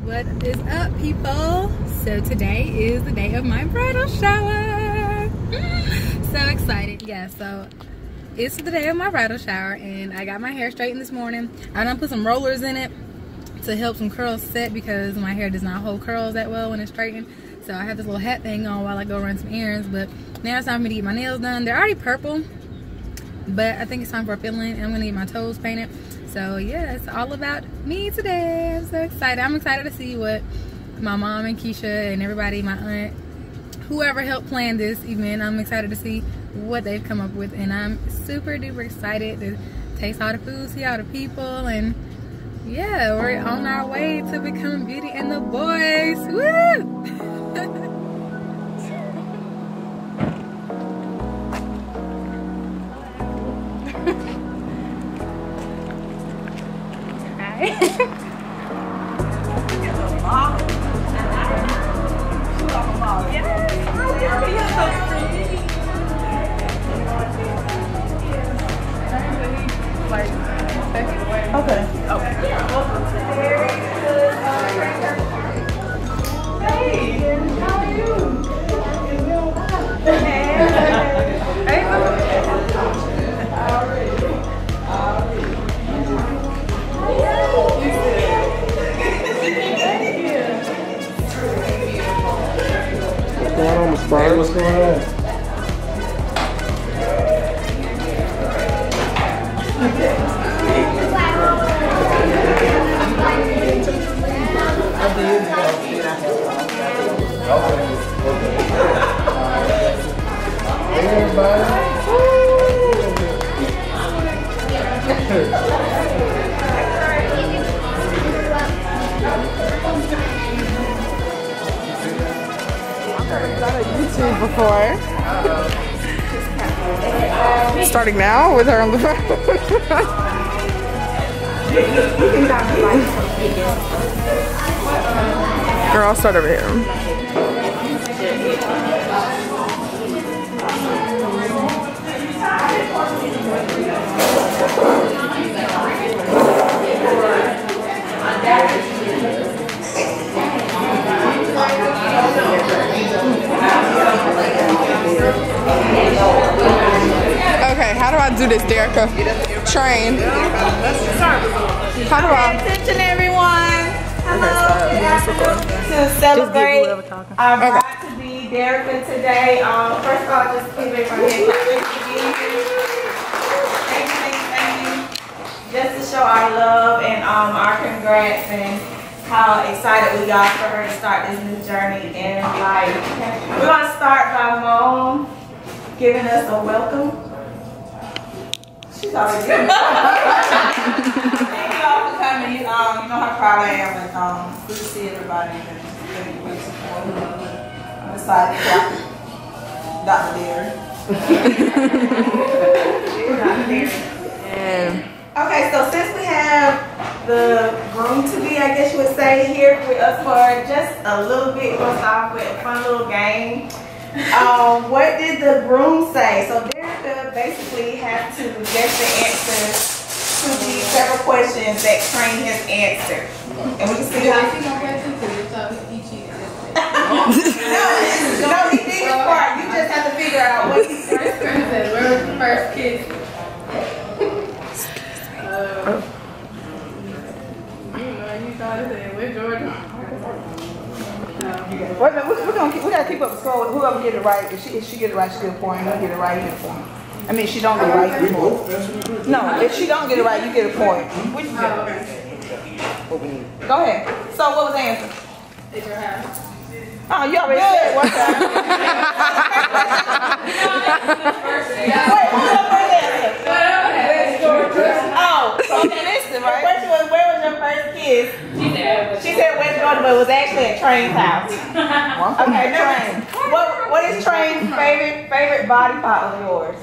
What is up, people? So today is the day of my bridal shower. So excited. Yeah, so it's the day of my bridal shower and I got my hair straightened this morning. I done put some rollers in it to help some curls set because my hair does not hold curls that well when it's straightened. So I have this little hat thing on while I go run some errands, but now it's time for me to get my nails done. They're already purple, but I think it's time for a fill-in and I'm gonna get my toes painted. So yeah, it's all about me today. I'm so excited. I'm excited to see what my mom and Keisha and everybody, my aunt, whoever helped plan this event, I'm excited to see what they've come up with. And I'm super duper excited to taste all the food, see all the people, and yeah, we're on our way to becoming Beauty and the Boys. Woo! Hey, what's going on? Hey, everybody. YouTube before. Starting now with her on the phone. Girl, I'll start over here. Okay, how do I do this, Derrica? Train. How do I? Attention, everyone. Hello. To celebrate our bride to be Derrica today. First of all, just give everybody a clap for being here. Thank you. Just to show our love and our congrats and how excited we are for her to start this new journey in life. We're going to start by Mom giving us a welcome. She's already giving us Thank you all for coming. You know how proud I am, and good to see everybody. I'm excited for Dr.Derri. Okay, so since we have the groom-to-be, I guess you would say, here with us for just a little bit, we're going to start off with a fun little game. What did the groom say? So Derrica basically had to guess the answer to the several questions that Train has answered. And we can see how she gonna get to it, so he cheated. No, he did his part. You just have to figure out what he said. Where was the first kiss? Wait a minute, we gotta keep up the score. Whoever get it right, if she get it right, she get a point. You get it right, you get a point. I mean, if she don't get it right, you get a point. No, if she don't get it right, you get a point. Which you get? Go ahead. So what was the answer? Is your house? Oh, you already said one time. Wait, what's the first answer? Oh, so you missed it, right? The question was, where was your first kiss? She said West Georgia, but it was actually at Train's house. Okay, Train. What is Train's favorite body part of yours?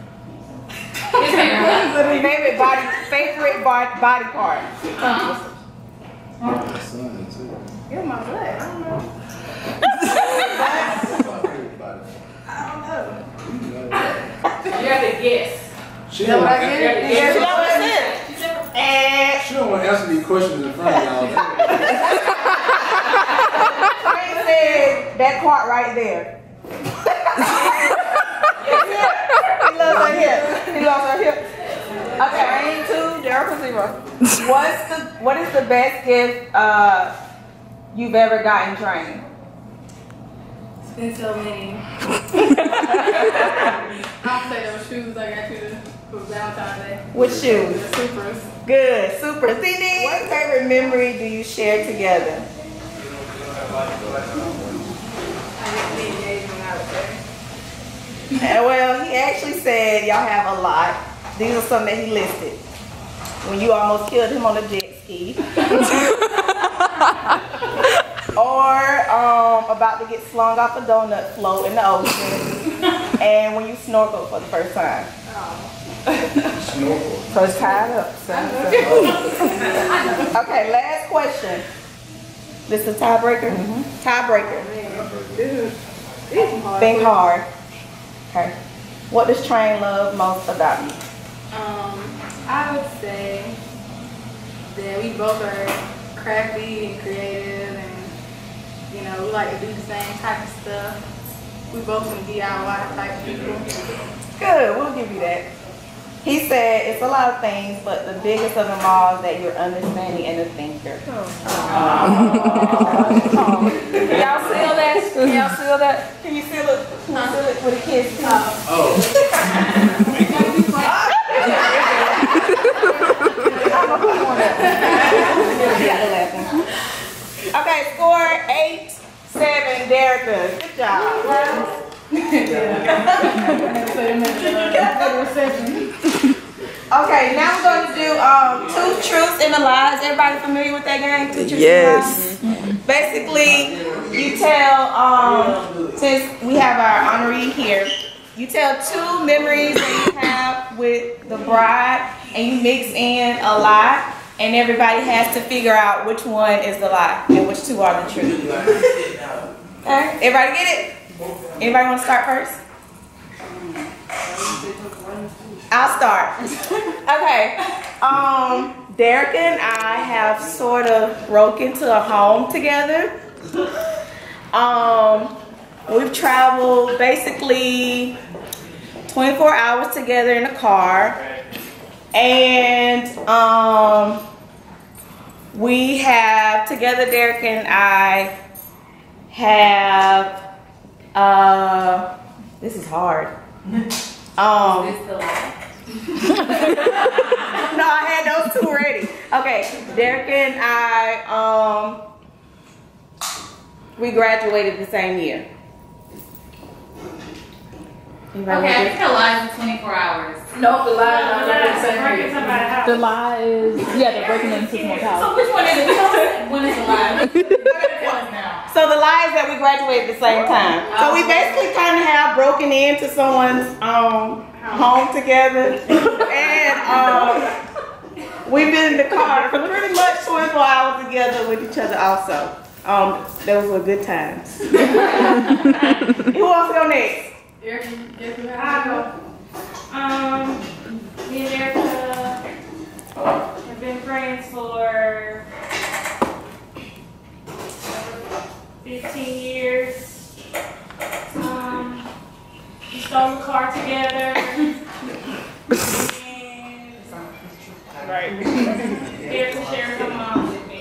favorite body part. You're my butt. I don't know. I don't know. You have to guess. She don't want to And answer these questions in front of y'all. part right there. He loves her hip. He loves her hip. Okay, Rain 2, Derrick 0. What is the best gift you've ever gotten training? It's been so many. I'll say those shoes I got you for Valentine's Day. What shoes? The Supers. Good, super. What favorite memory do you share together? Well, he actually said y'all have a lot. These are some that he listed. When you almost killed him on a jet ski. Or about to get slung off a donut float in the ocean. And when you snorkeled for the first time. Snorkel. So it's tied up. Okay, last question. This is a tiebreaker? Tiebreaker. Think hard. Okay. What does Train love most about you? I would say that we both are crafty and creative, and you know, we like to do the same type of stuff. We both some DIY type people. Good, we'll give you that. He said it's a lot of things, but the biggest of them all is that you're understanding and a thinker. Y'all feel that? Can y'all feel that? Can you feel it? Can you feel it with a kiss? Okay, score 8-7, Derrica. Good job. Okay, now we're going to do two truths and a lies. Everybody familiar with that game? Two truths and lies? Basically, you tell, since we have our honoree here, you tell two memories that you have with the bride, and you mix in a lie, and everybody has to figure out which one is the lie and which two are the truth. Okay, everybody get it? Anybody want to start first? I'll start. Okay. Derrick and I have sort of broke into a home together. We've traveled basically 24 hours together in a car. And we have, together Derrick and I have, this is hard. No, I had those two ready. Okay, Derrick and I, we graduated the same year. Okay, I think the lie is 24 hours. No, the lie is The lie is, yeah, they're breaking into someone's house. So which one is it? When is the lie? So the lie is that we graduated at the same time. So we basically kind of have broken into someone's home together. And we've been in the car for pretty much 24 hours together with each other also. Those were good times. Who wants to go next? I'll go. Me and Erica have been friends for 15 years. We stole a car together. And Erica shared her mom with me.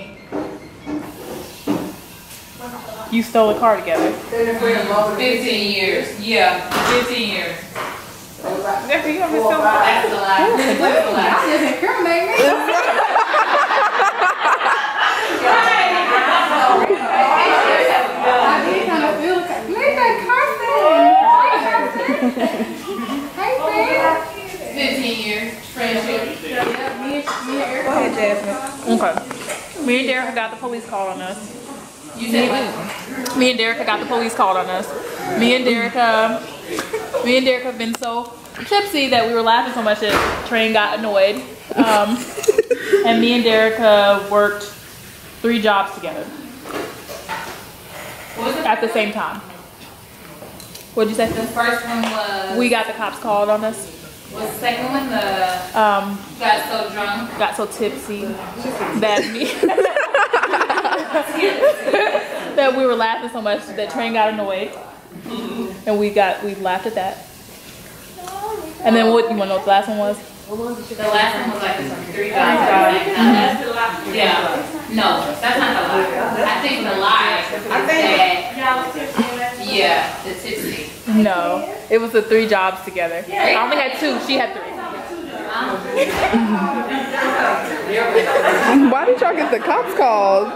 You stole a car together. 15 years. Yeah, 15 years. That's the lie. That's the lie. That's the lie. I just incriminate me. I did kind of feel maybe that Carson. Hey, man. 15 years. Friendship. Yeah, me and Eric. Go ahead, Jasmine. Okay. Me and Derrick got the police called on us. You said what? Me and Derrick got the police called on us. Me and Derrick have been so tipsy that we were laughing so much that Train got annoyed. And me and Derrick worked 3 jobs together at the same time. What'd you say? The first one was. We got the cops called on us. What's the second one? The. Got so drunk. Got so tipsy that that we were laughing so much that Train got annoyed, and we laughed at that. And then what? You want to know what the last one was? The last one was like 3 jobs. Yeah. No, that's not the lie. I think the lie that, yeah, the tipsy. No, it was the 3 jobs together. I only had 2. She had 3. Why did y'all get the cops called?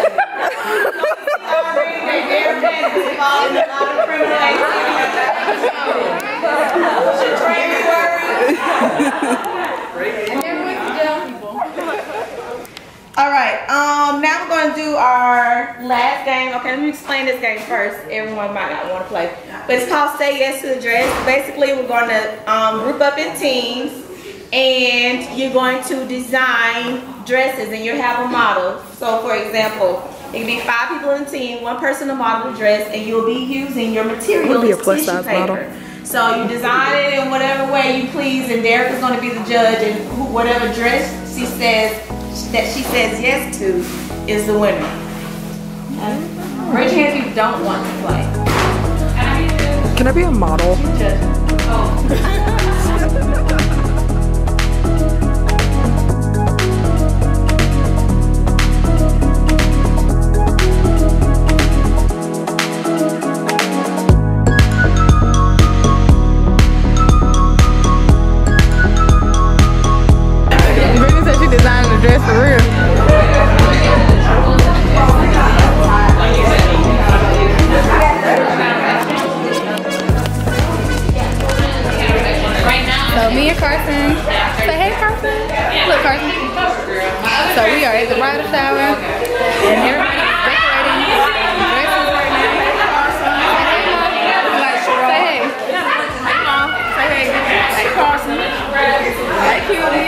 All right, now we're going to do our last game. Okay, let me explain this game first. Everyone might not want to play, but it's called Say Yes to the Dress. Basically, we're going to group up in teams, and you're going to design dresses, and you have a model. So, for example, it can be 5 people in a team, 1 person to model the dress, and you'll be using your material as tissue paper. So you design it in whatever way you please, and Derek is going to be the judge, and whatever dress she says yes to is the winner. Raise your hands if you don't want to play. Can I be a model? Brittany said she designed the dress for real. So me and Carson, say hey Carson. Look Carson. So we are at the bridal shower and everybody's decorating dresses right now. Say hey. Hey mom. Say hey. Hey Carson. Hey cutie.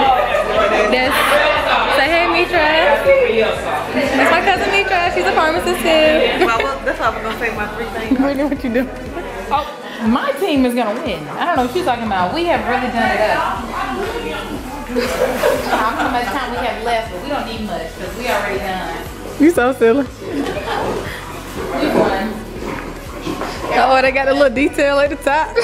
Say hey Mitra. That's my cousin Mitra. She's a pharmacist too. That's how I'm gonna say my 3 things. Brittany, what you do? Oh, my team is gonna win. I don't know what she's talking about. We have really done it up. I don't know how much time we have left, but we don't need much because we already done. You so silly. We won. Oh, they got a little detail at the top.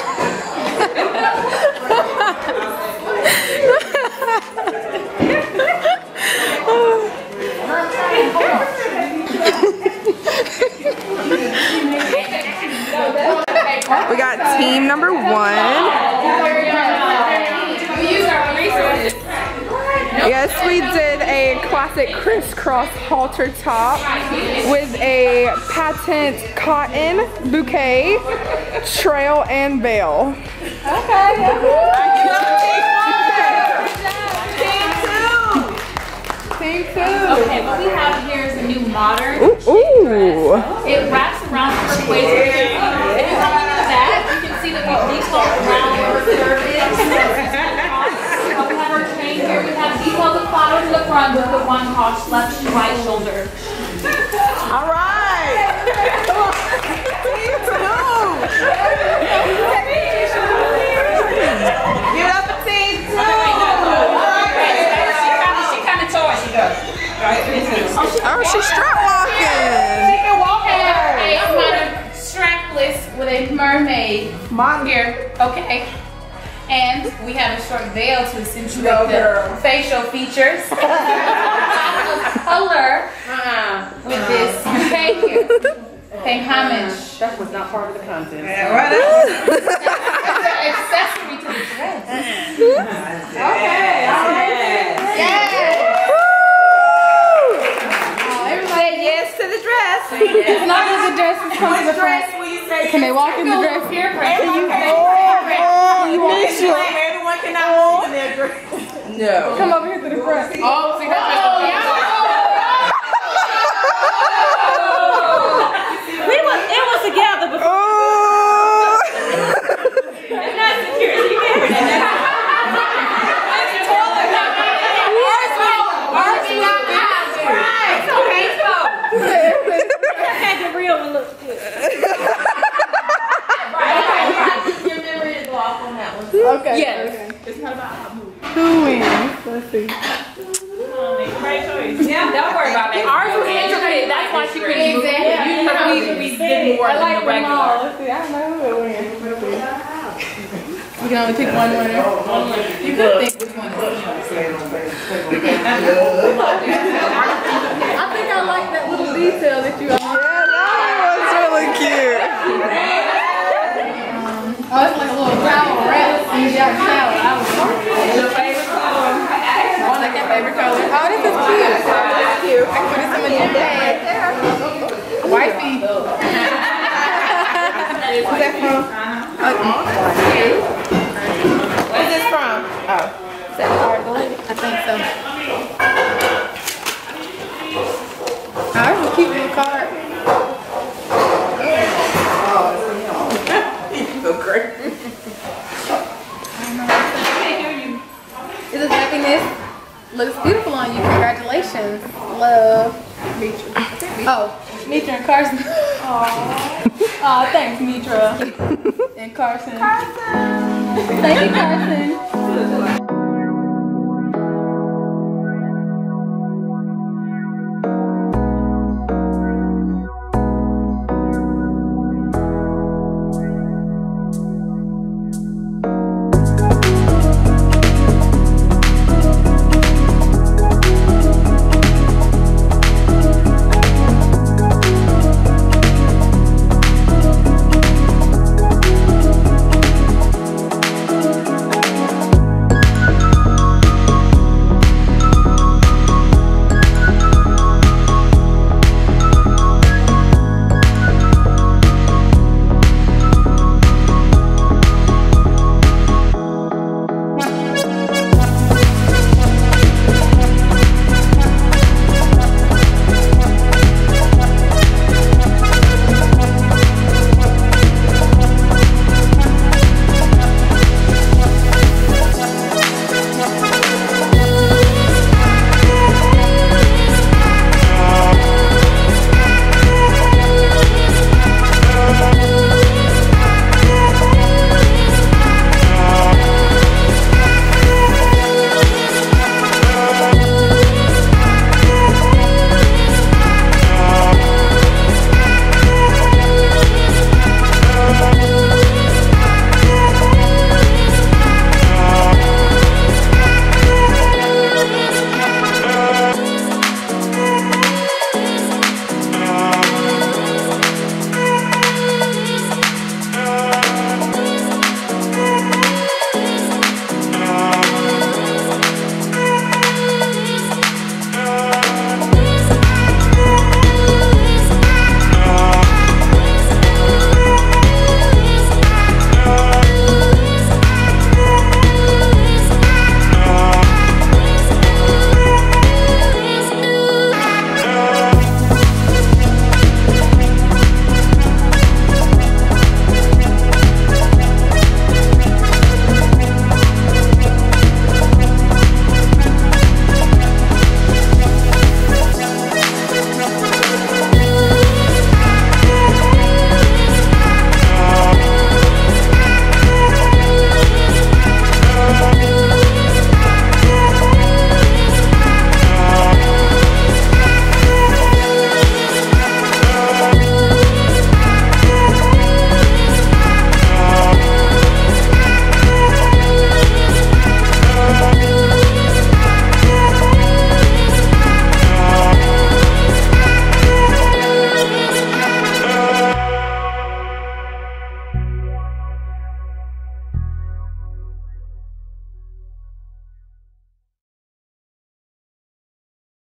We got team number 1. Yes, we did a classic crisscross halter top with a patent cotton bouquet, trail, and veil. Team 2. Okay, what we have here is a new modern Ooh. It wraps around her waist. If you come into that, you can see that we detailed around where her curve is. We have her chain here. We have details of flowers in the front with the one cross left to right shoulder. All right. Team 2. Give it up for team 2. She kind of tall. She does. Oh, she's strap walking. She can walk A modern strapless with a mermaid. Here, okay. And we have a short veil to accentuate the facial features. Color with this. Thank you. Pay homage. That was not part of the content. Accessory to the dress. Okay, all right. Say yes to the dress. As long as the dress is coming to the front. Can they walk in the dress? Everyone cannot walk in their dress. No. Come over here to the front. Oh, see that? It was together before. Oh. It's not secure. You can't hear that. Okay. Yes. Okay. It's not about how move. Who wins? Let's see. Yeah, don't worry about it. Ours was intricate. That's why she couldn't more than the regular. See, I don't know who it wins. You can only pick one winner. You could think which one is I think I like that little detail that you Yeah, that was really cute. oh, it's like a little towel wrap. And you got a towel. Your favorite color? I like your favorite color. Oh, this is cute. That's cute. I can put this in my gym bag. Wifey. Where's that from? Where's this from? Oh. Is that hard? I think so. I will keep your card. So great. Is this happiness? Looks beautiful on you. Congratulations. Love. Mitra. Oh, Mitra and Carson. Aw, thanks, Mitra. And Carson. Thank you, Carson.